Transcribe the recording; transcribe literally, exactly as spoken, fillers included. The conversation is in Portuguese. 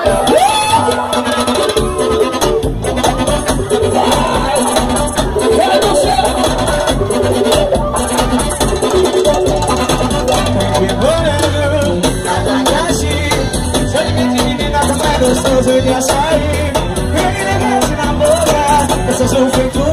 Gostoso de açaí, ele me mete na boca. Eu sou feito